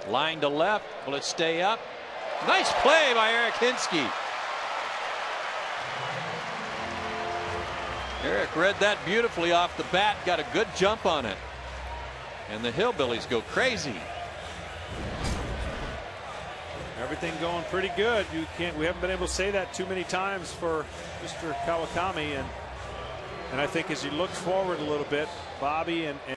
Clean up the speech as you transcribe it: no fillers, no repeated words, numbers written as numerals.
Line to left. Will it stay up? Nice play by Eric Hinske. Eric read that beautifully off the bat, got a good jump on it. And the Hillbillies go crazy. Everything going pretty good. We haven't been able to say that too many times for Mr. Kawakami, and I think as he looks forward a little bit, Bobby and